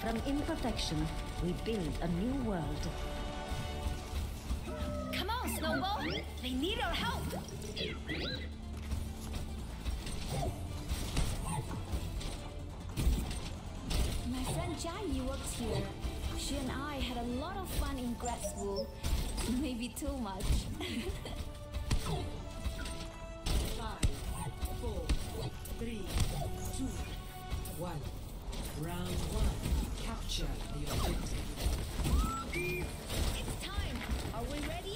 From imperfection, we build a new world. Come on, Snowball! They need our help! My friend Jai works here. She and I had a lot of fun in grad school. Maybe too much. 5, 4, 3, 2, 1. Round 1. Capture the objective. It's time! Are we ready?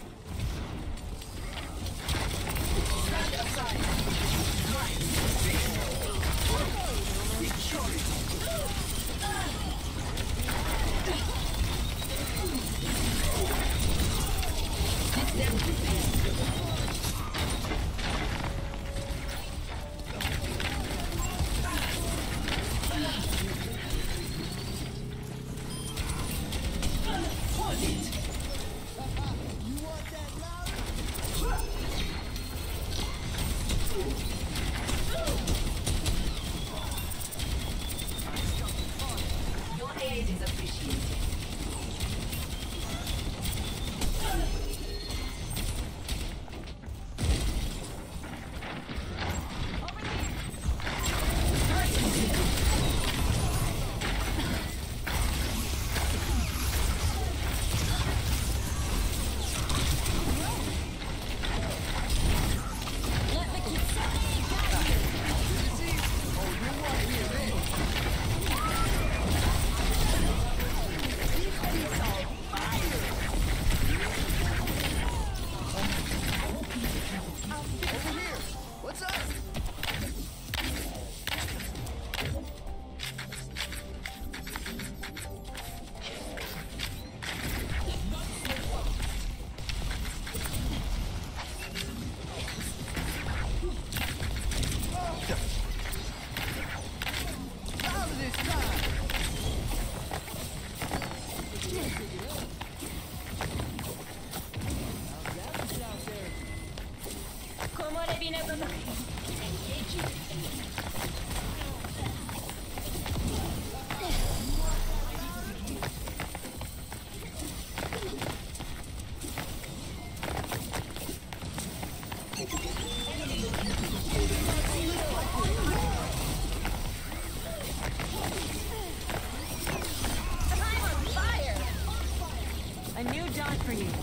A new dawn for you.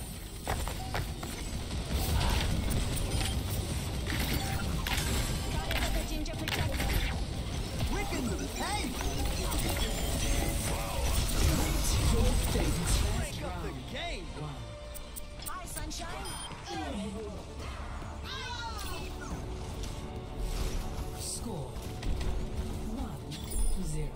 Hey! Break up the game! Hi, Sunshine! Score 1-0.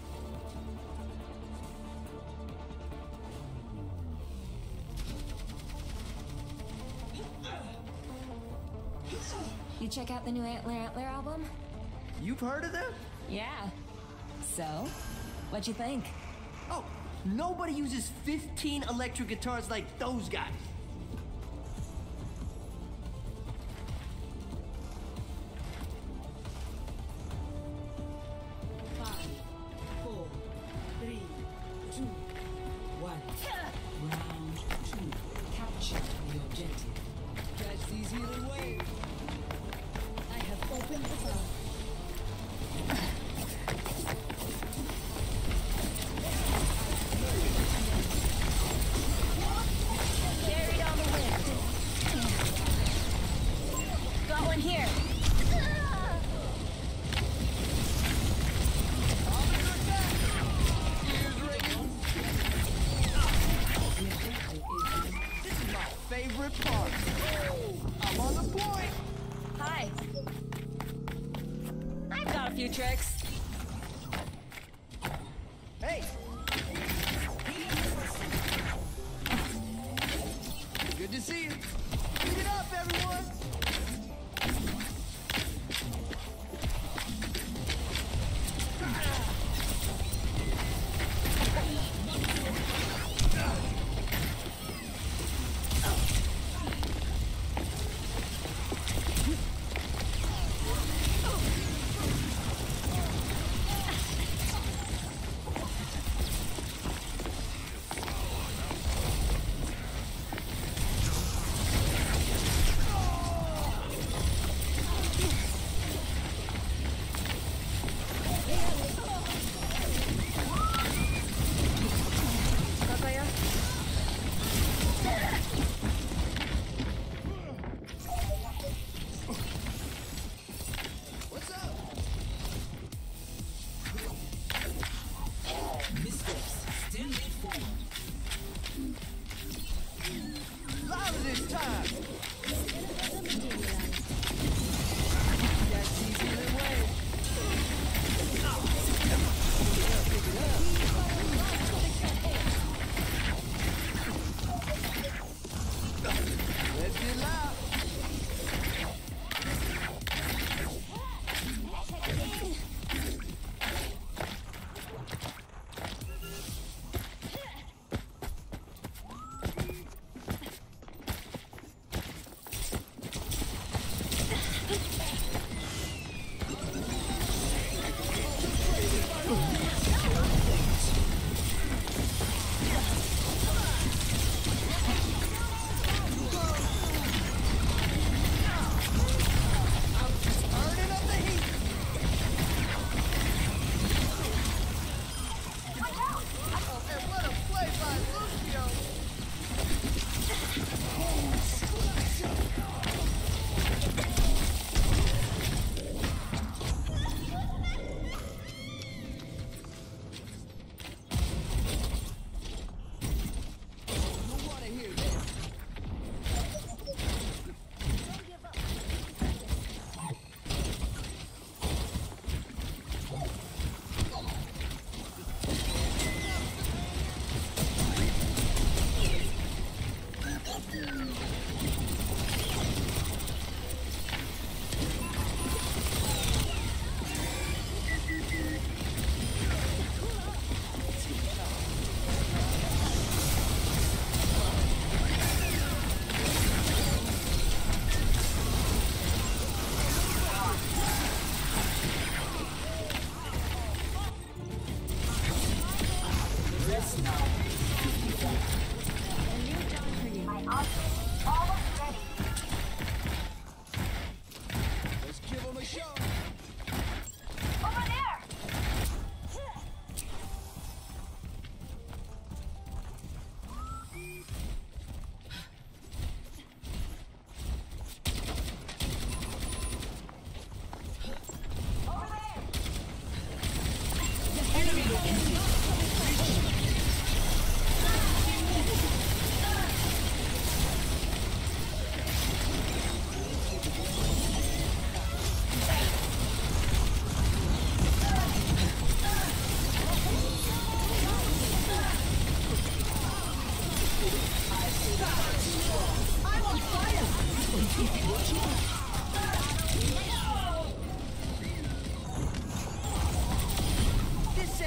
You check out the new Antler album? You've heard of them? Yeah. So, what'd you think? Oh, nobody uses 15 electric guitars like those guys. Five, 4, 3, 2, 1. Round 2. Capture the objective. Catch these healing waves. I have opened the door. Carried on the wind. Got one here. This is my favorite part. I'm on the point. Hi.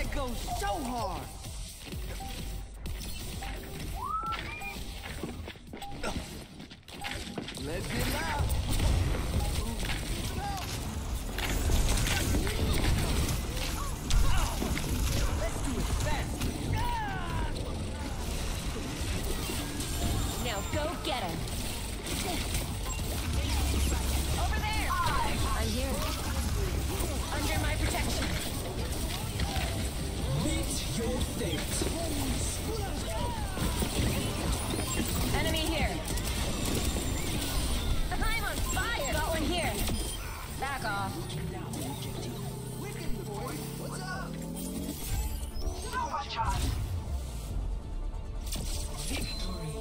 That goes so hard! Let's get loud! Let's do it fast! Now go get him. Over there! I'm here. Under my protection. Meet your fate. Enemy here. I'm on fire! Got one here. Back off. Victory.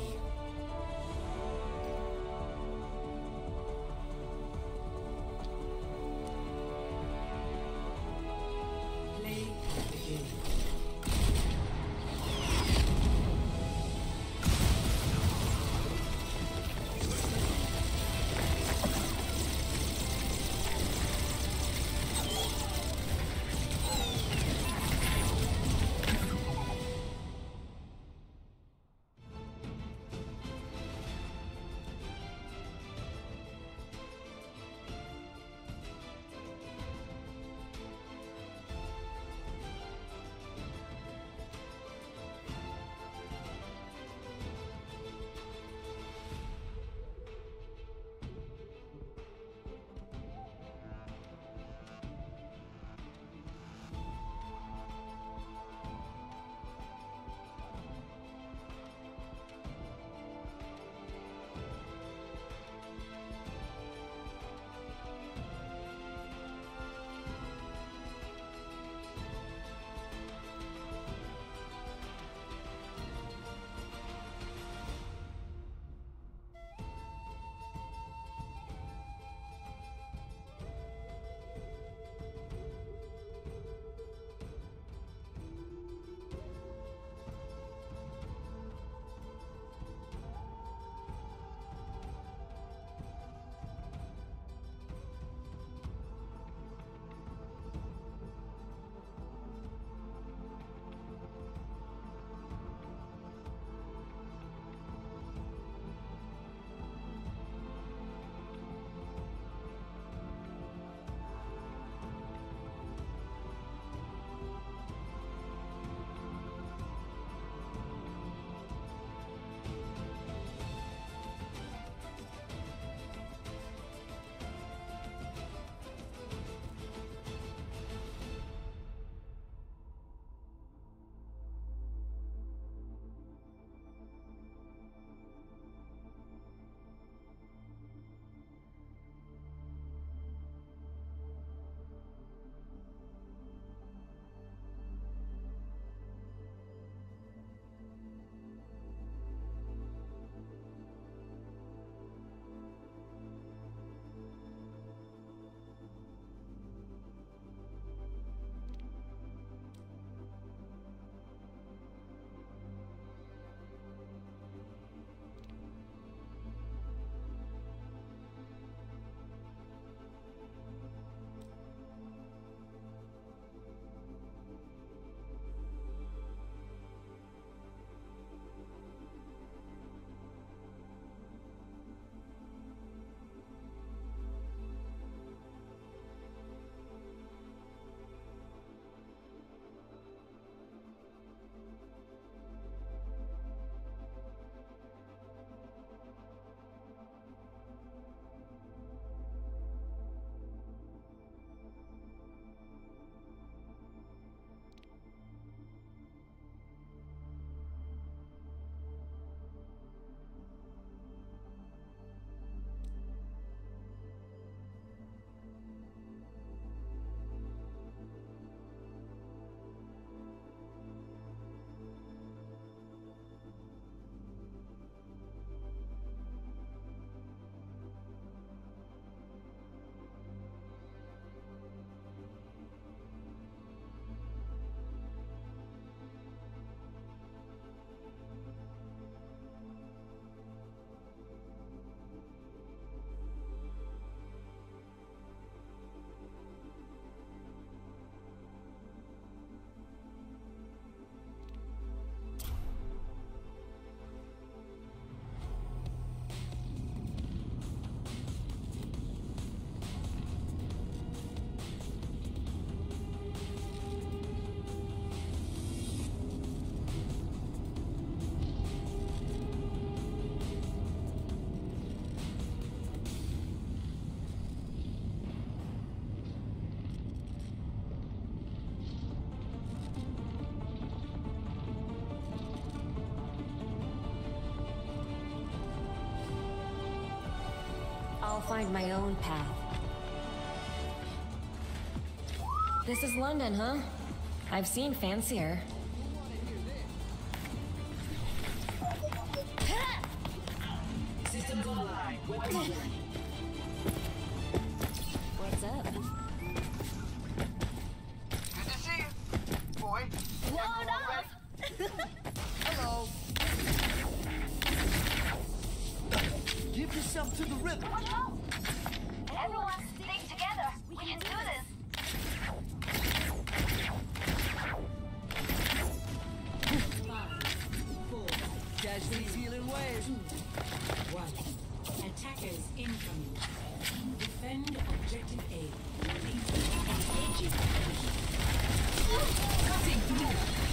Play the game. find my own path. This is London, huh? I've seen fancier. Systems online. Weapons ready. What's up? Good to see you, boy. What up? Hello. Give yourself to the rhythm. Everyone stick together. We can do this. Casualties healing waves. 1. Attackers incoming. Defend objective A. Engaging. Cutting through.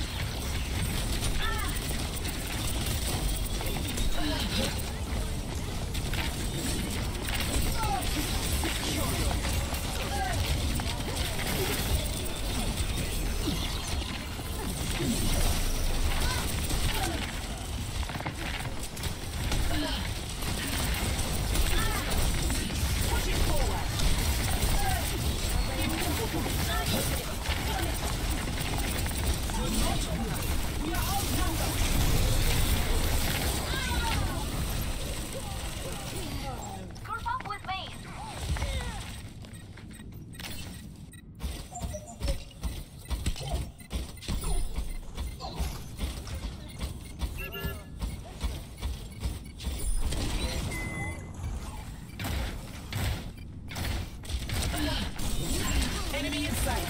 Group up with me. Enemy in sight.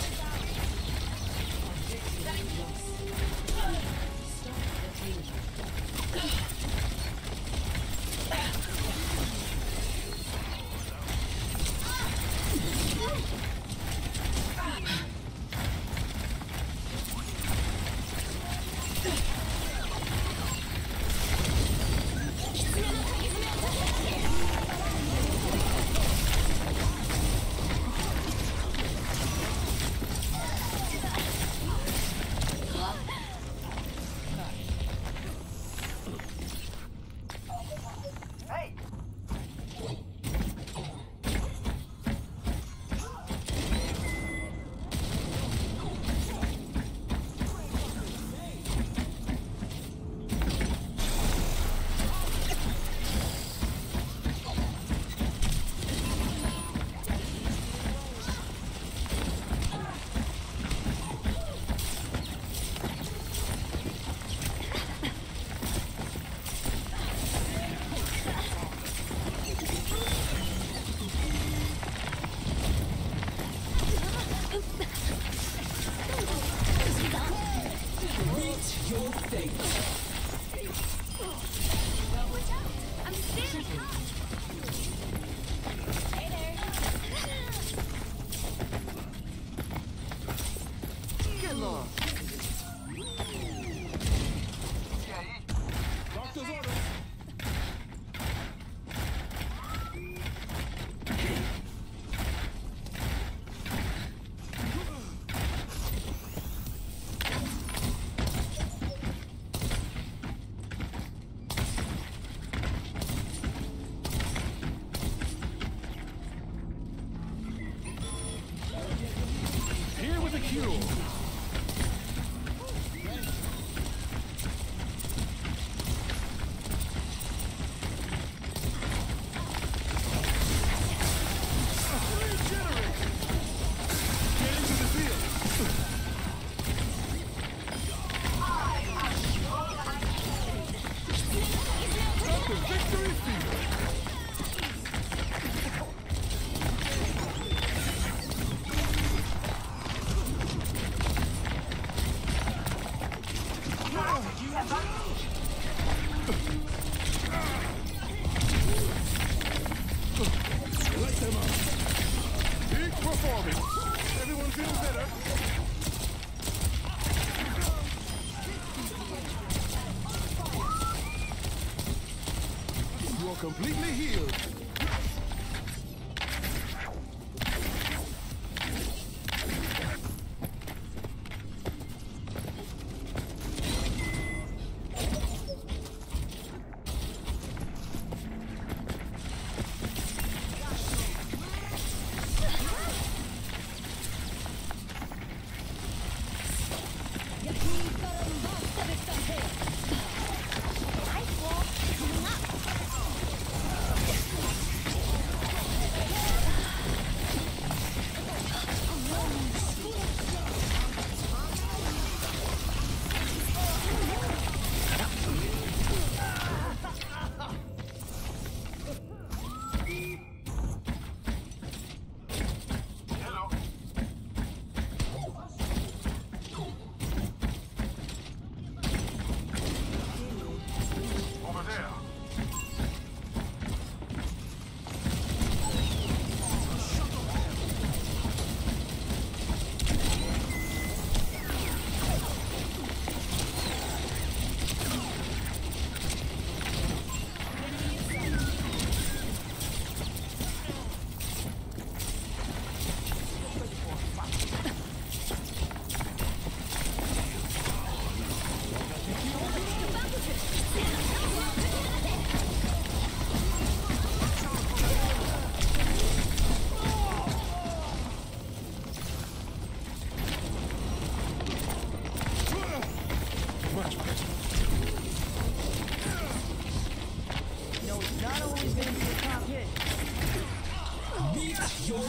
Hey, Meet your fate. I'm still hot. Hey there. Get lost. okay. Doctor's orders. Here with a cure. Let them up. Peak performance. Everyone feels better. You are completely healed.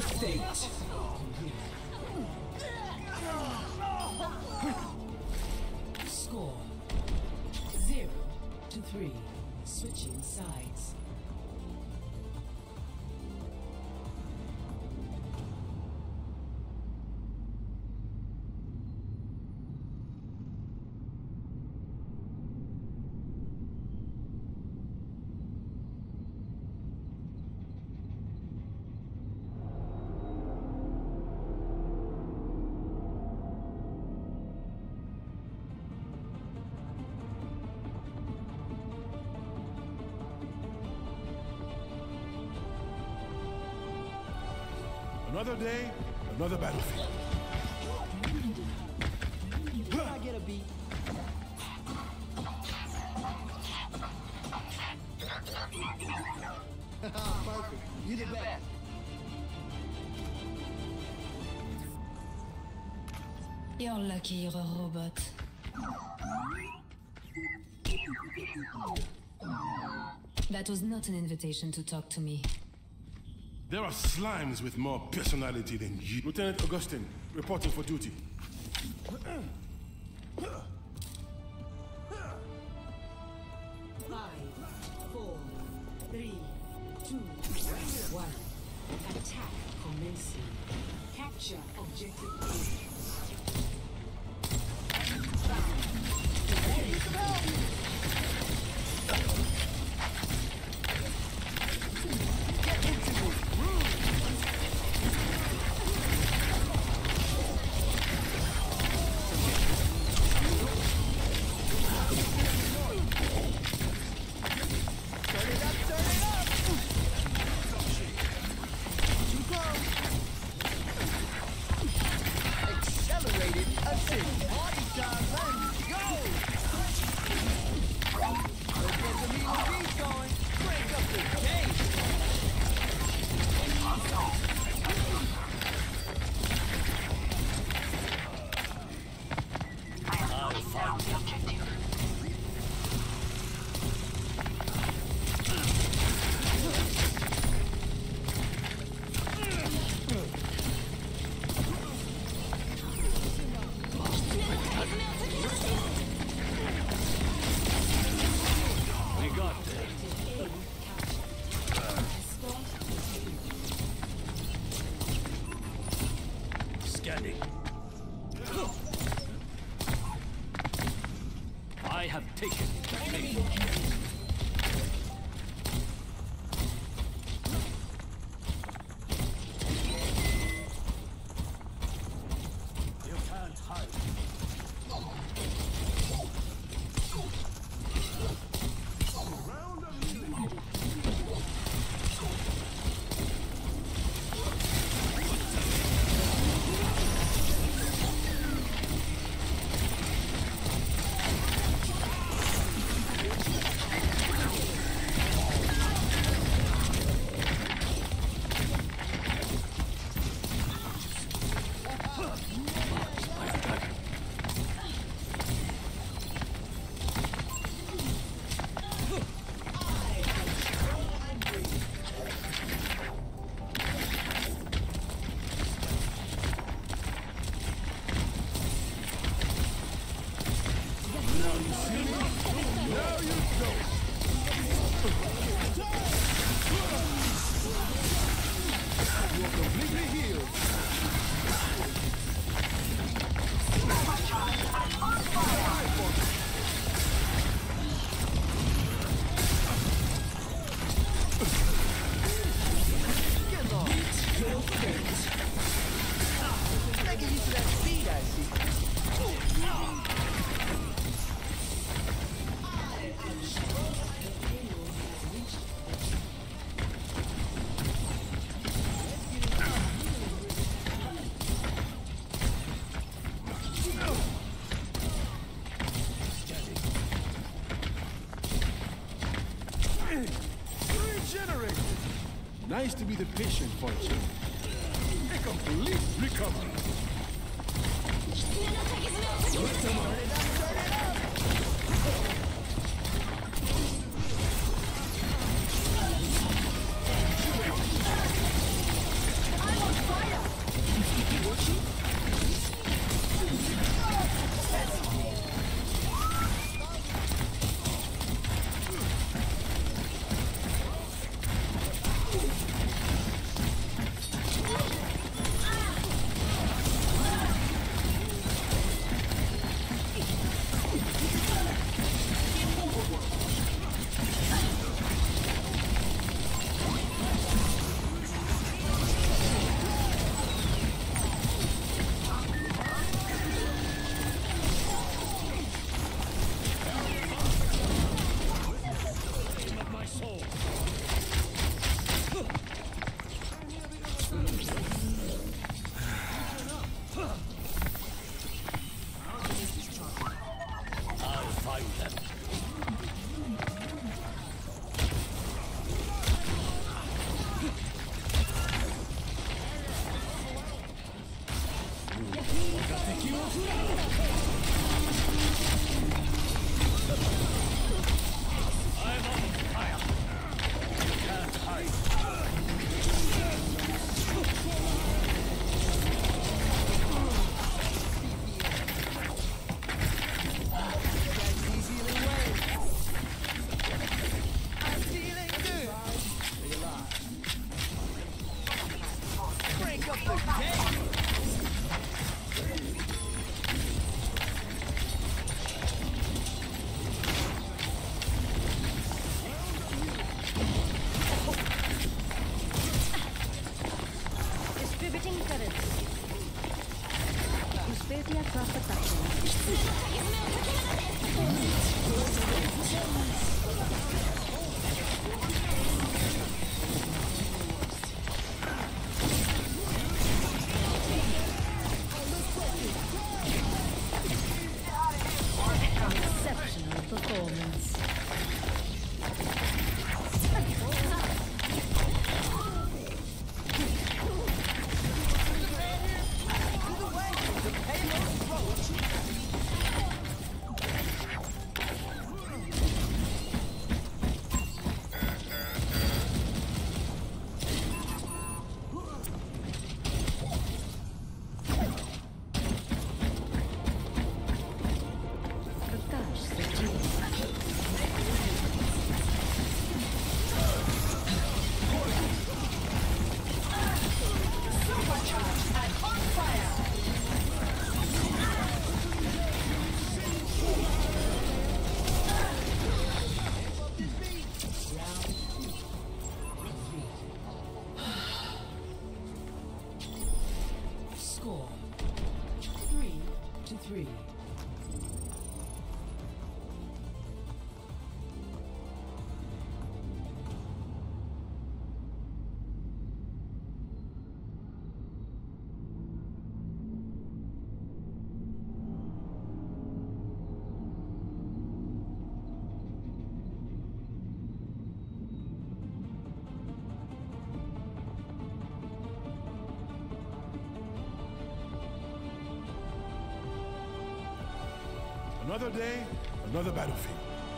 Fate. Score 0-3. Switching sides. Another day, another battlefield. Can I get a beat? Perfect. You the best. You're lucky you're a robot. That was not an invitation to talk to me. There are slimes with more personality than you. Lieutenant Augustine, reporting for duty. 5, 4, 3, 2, 1. Attack commencing. Capture objective A. Accelerated assist. Party time, let's go! Let's get the meat and beef going. Crank up the game. Scanning. I have taken the lead. You can't hide. Nice to be the patient function. A complete recovery. Another day, another battlefield.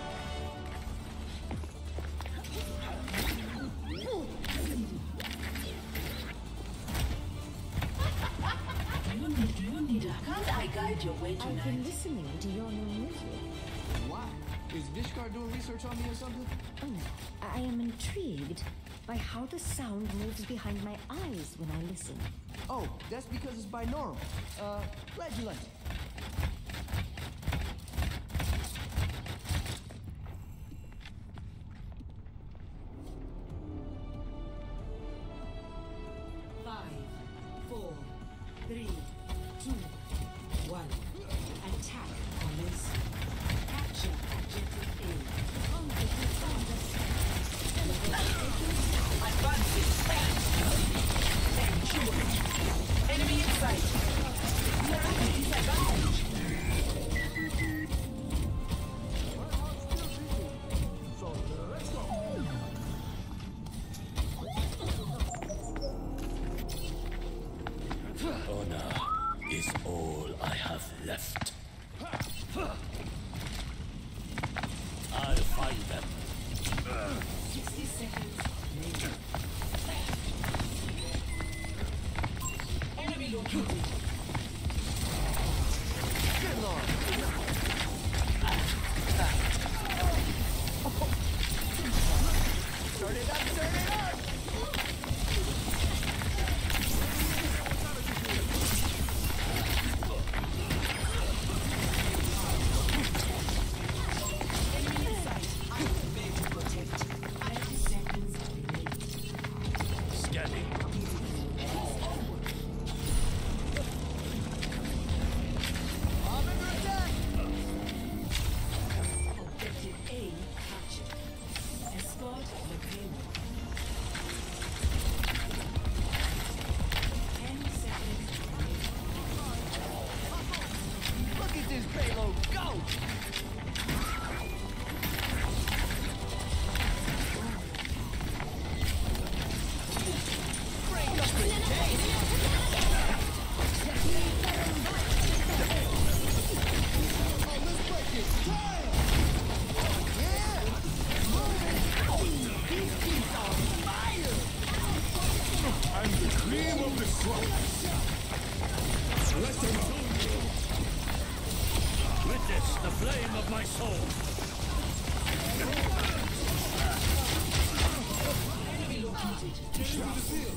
Can't I guide your way I've tonight? been listening to your new music. Why? Is Vishkar doing research on me or something? Oh, I am intrigued by how the sound moves behind my eyes when I listen. Oh, that's because it's binaural. Glad you liked it. Honor is all I have left. I'll find them. 60 seconds later. Enemy located. Good lord. Turn it up, turn it up! Scanning. I'm under attack! Objective A captured. Escort the payload. 10 seconds remaining. Look at this payload go! Break up the day! Oh, let's break it! Yeah! These beats are fire! I'm the cream of the crop. Let them out. Witness the flame of my soul. Enemy located.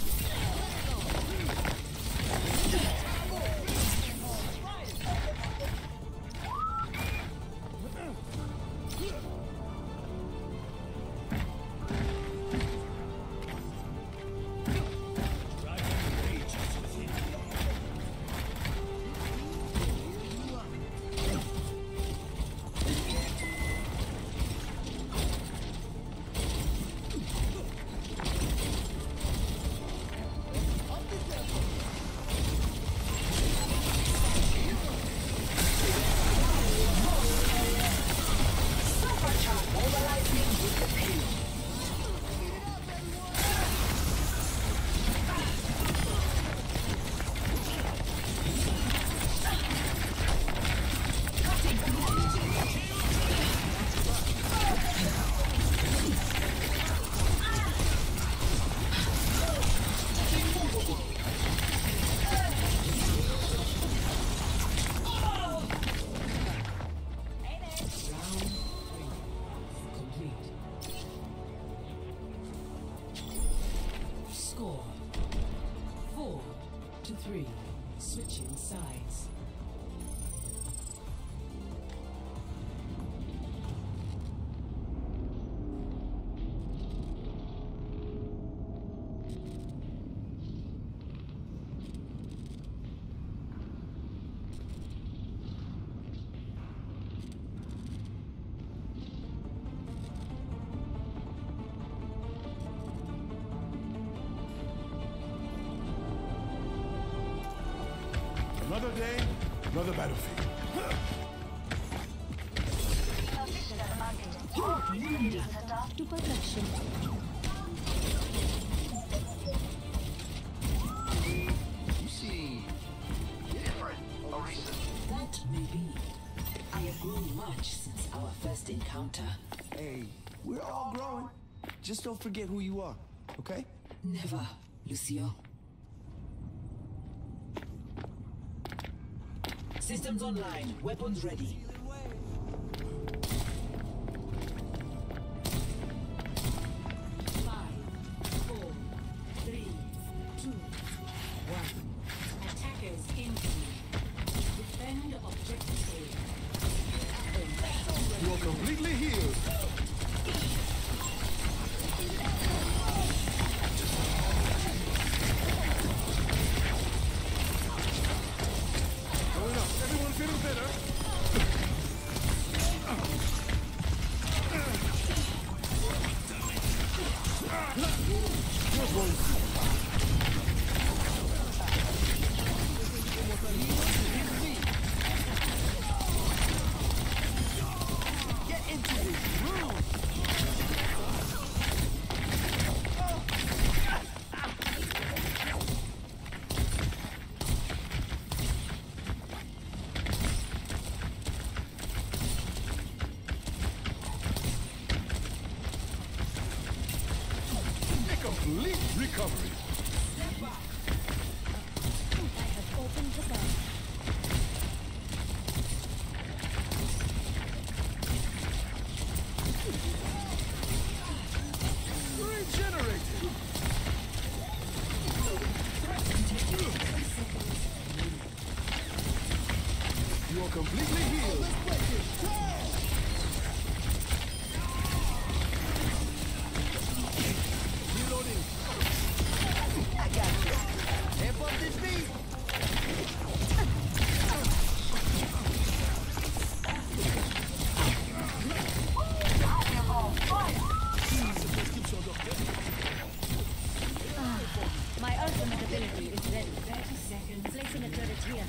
Score 4-3. Switching sides. Another day, another battlefield. To perfection. You see... Different, Orisa. That may be. I grown much since our first encounter. Hey, we're all growing. Just don't forget who you are, okay? Never, Lucio. Systems online. Weapons ready. You're completely healed. Going up. Everyone feeling better? Get into this room! A complete recovery. I have opened the bag. Regenerated. You are completely healed. Reloading. I got you. Amp up this beat. My ultimate ability is ready. 30 seconds. Placing a turret here.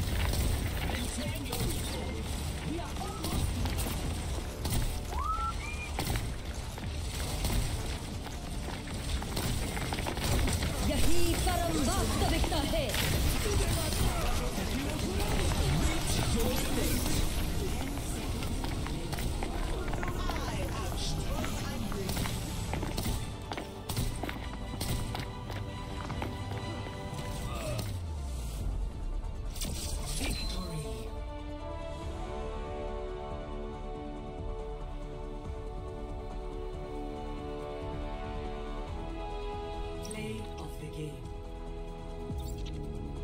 यही परम वास्तविकता है। Victory. Play of the game.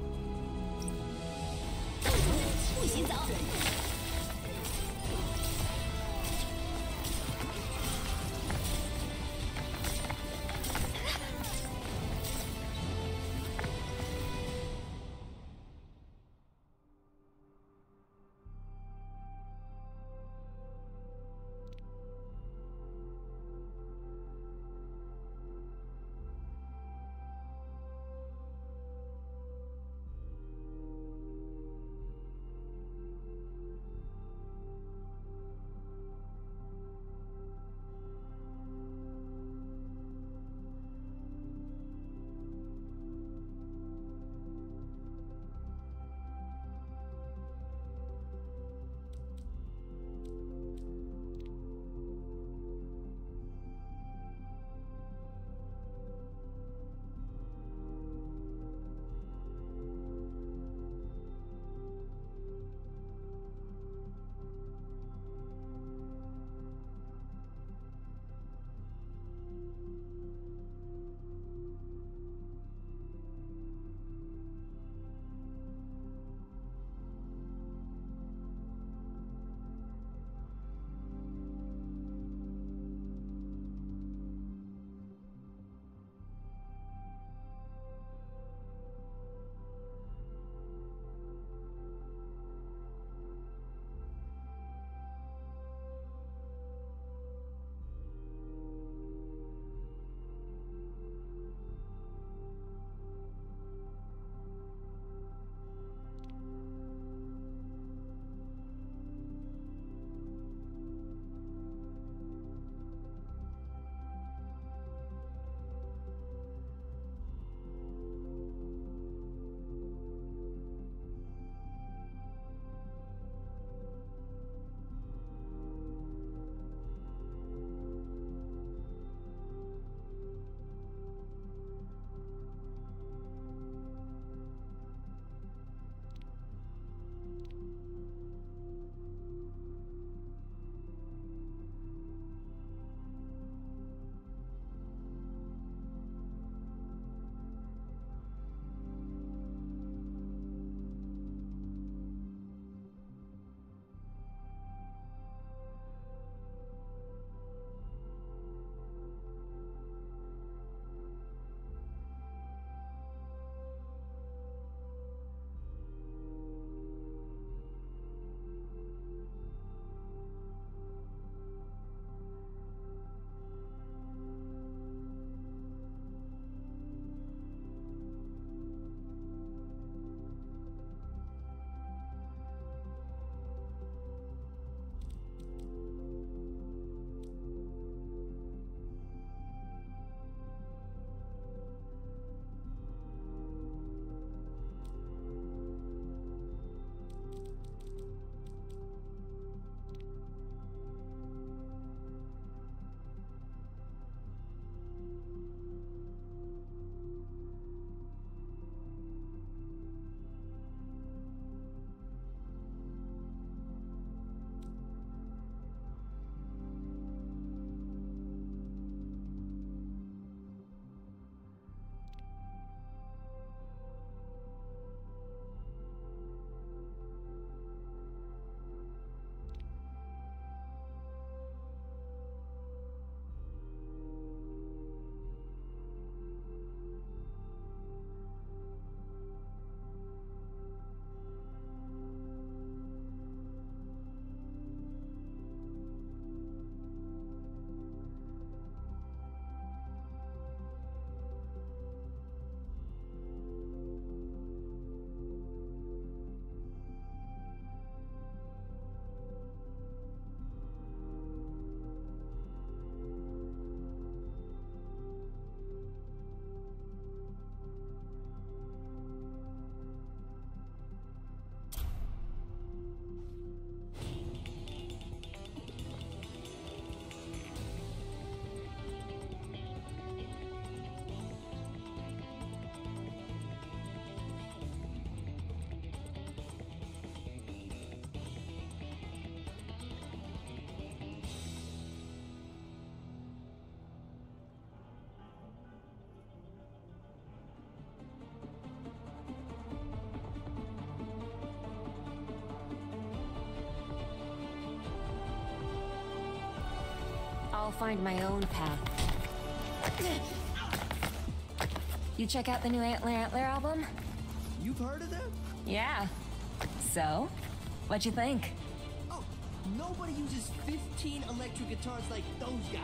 I'll find my own path. You check out the new Antler album? You've heard of them? Yeah. So? What'd you think? Oh, nobody uses 15 electric guitars like those guys.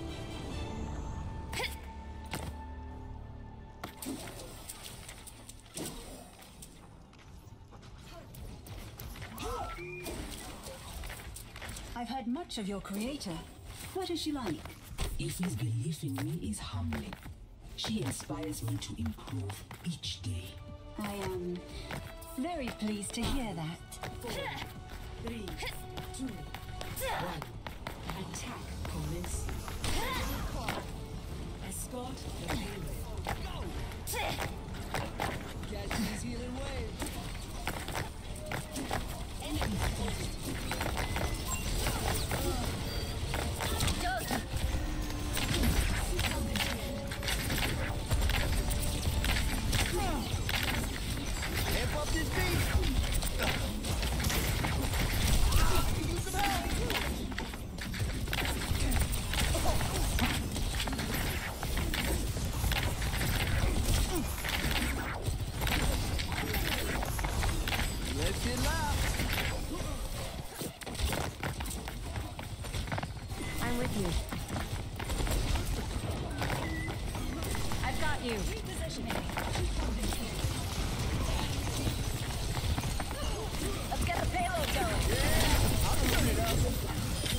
I've heard much of your creator. What is she like? Ife's belief in me is humbling. She inspires me to improve each day. I am very pleased to hear that. 3, 2, 1. Attack commence. Escort the payload. Catch these healing waves. Enemy spotted. Amp up this beat. Use some help. Let's get loud. I'm with you. I've got you. Let's get the payload going. I'll turn it up.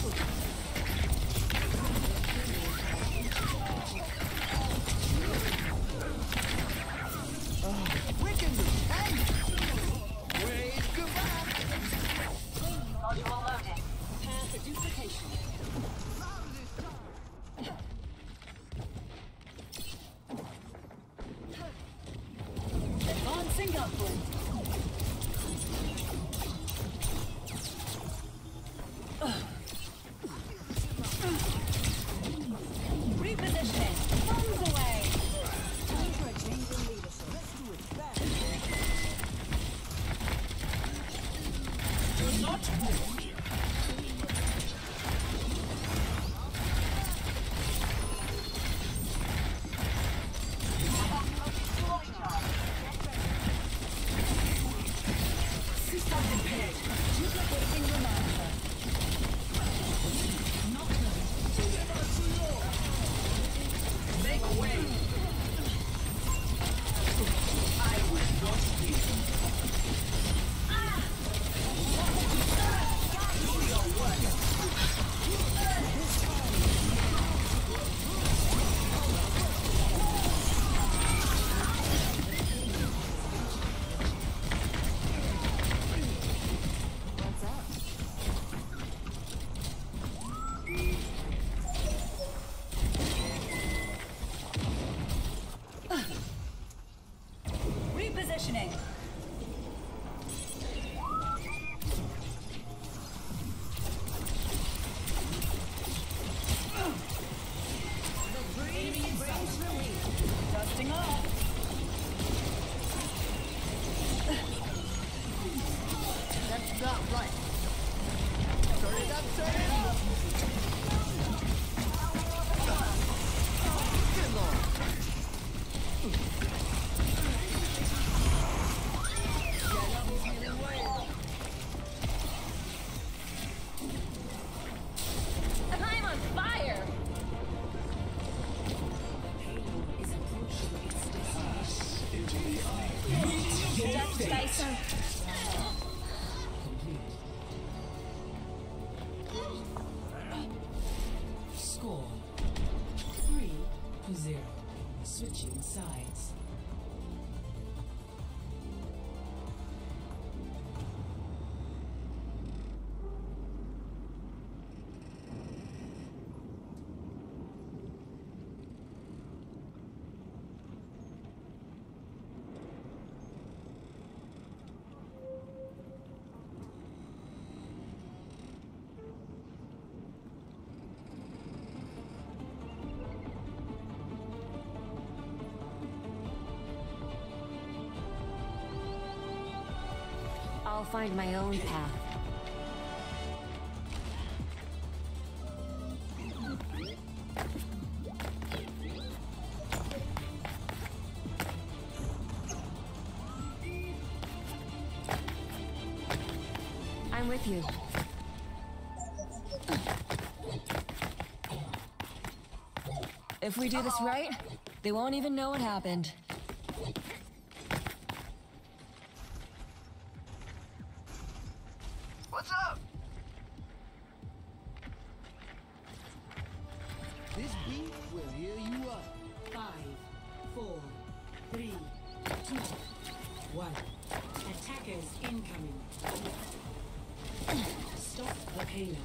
Wickedly. Hey! Wave goodbye. Module loaded. Prepare for duplication. Advancing upward. Repositioning. Bombs away. Time for a change in leadership. Let's do it back. Do not move. System repaired. Duplicating reminder. Make way. I will not win. Do your work. Repositioning. Dusting off. That's not right. Turn it up, turn it up. Good lord. Get up, healing wave. I'm on fire! Is approaching its destination. Dutch Dyson. Score 3-0. Switching sides. I'll find my own path. with you. If we do this right, they won't even know what happened. What's up? This beat will heal you up. 5, 4, 3, 2, 1. Attackers incoming. Stop the payload.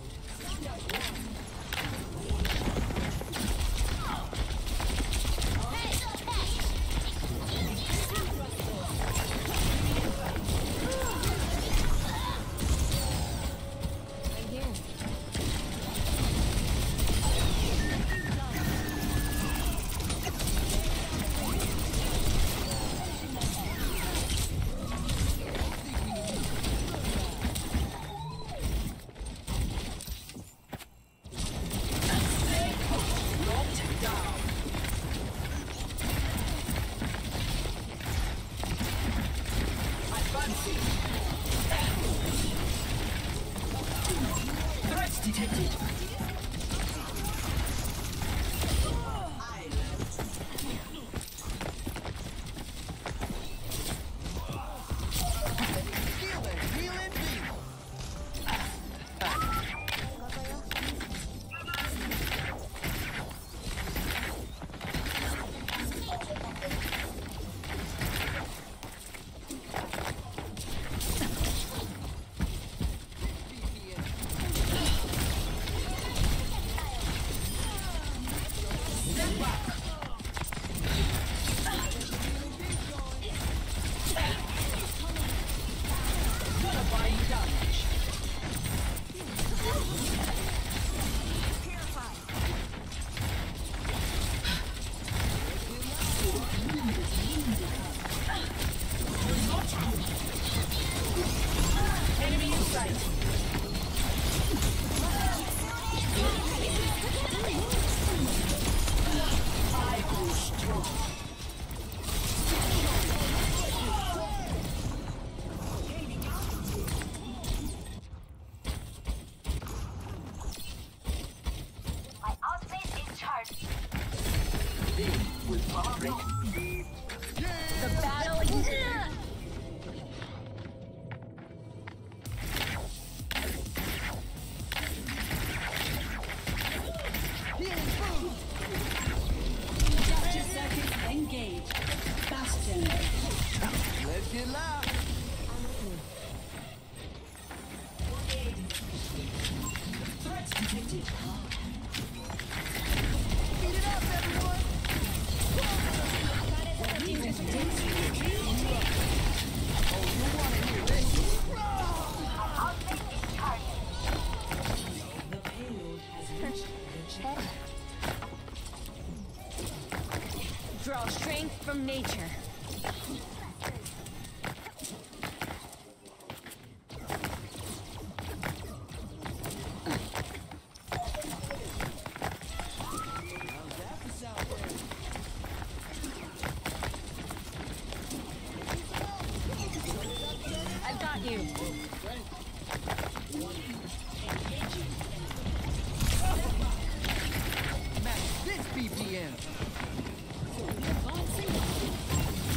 My ultimate is charged. The battle is... Justice circuits engaged. Bastion. Let's get loud. Threat detected. Beat it up, everyone. Oh, you want to hear this? My ultimate is charged. The payload has reached the checkpoint. Draw strength from nature. I've got you. Match this BPM.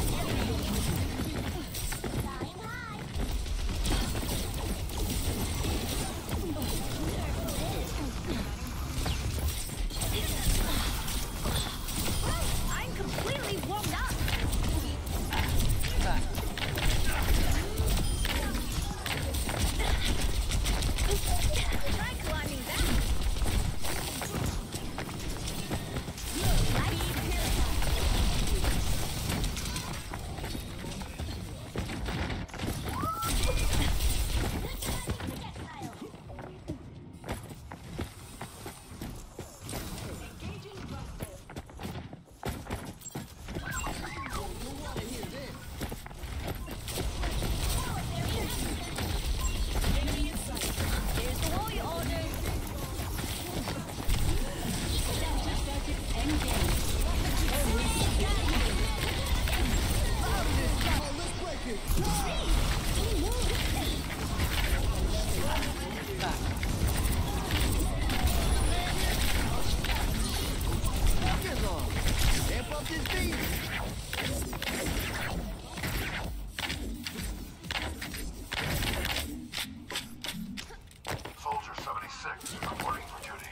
Reporting for duty.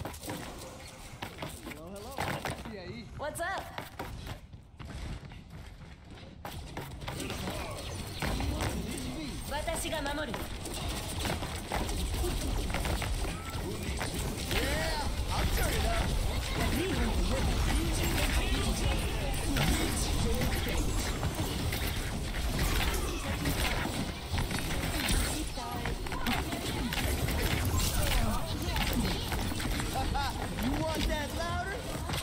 What's up? 私が守る。 You want that louder?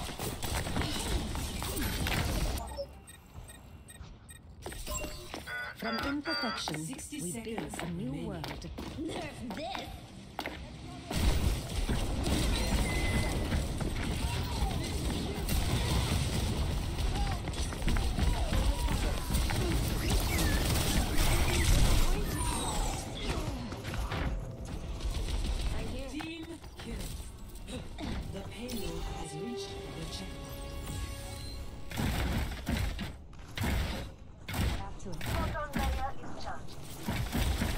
From imperfection, 60 we build seconds a new remaining. world. Nerf this! Team kill. The payload has reached the checkpoint. Photon barrier is charged.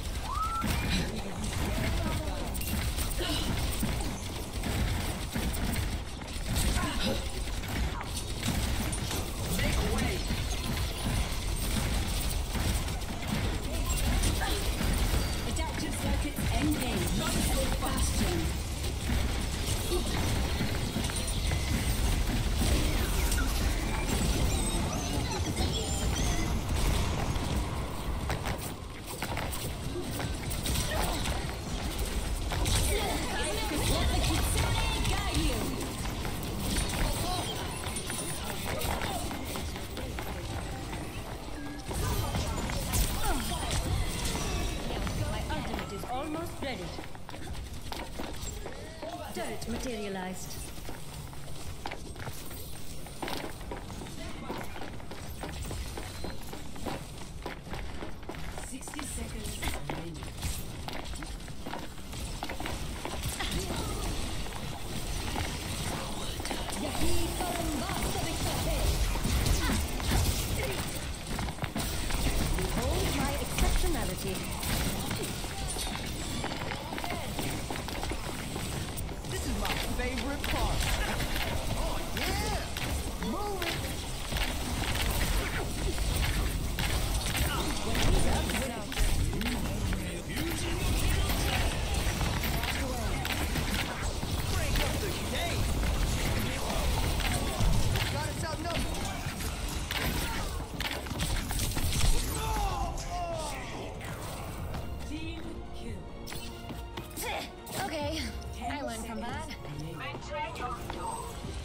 Adaptive circuits engaged. Bastion. My ultimate is almost ready. Turret materialized. Behold my exceptionality. This is my favorite part. Oh, yeah! Move it! Crank up the game! Got us outnumbered! Team kill. Okay, I learned from that. Maintain your tone.